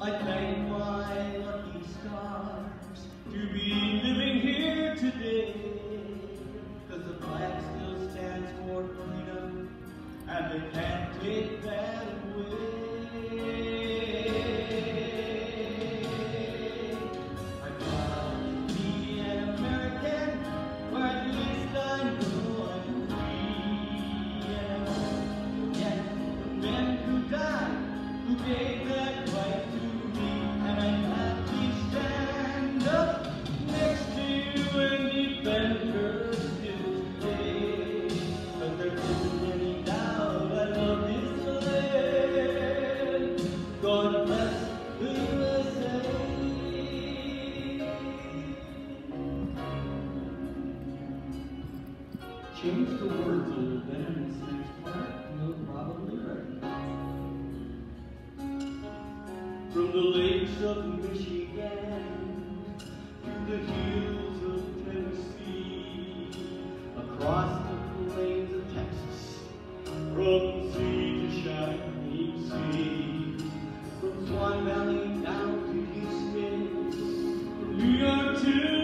I thank my lucky stars to be living here today, 'cause the flag still stands for freedom, and they can't take that away. I'm proud to be an American, or at least I know I'm free. And I won't forget the men who died, who gave that right to me. And I'm happy to stand up next to you and defend her still today. 'Cause there isn't any doubt I love this land. God bless the USA. Change the words a little bit in this next part, and you'll probably recognize it. From the lakes of Michigan to the hills of Tennessee, across the plains of Texas, from sea to shining sea, from Swan Valley down to Houston, from New York to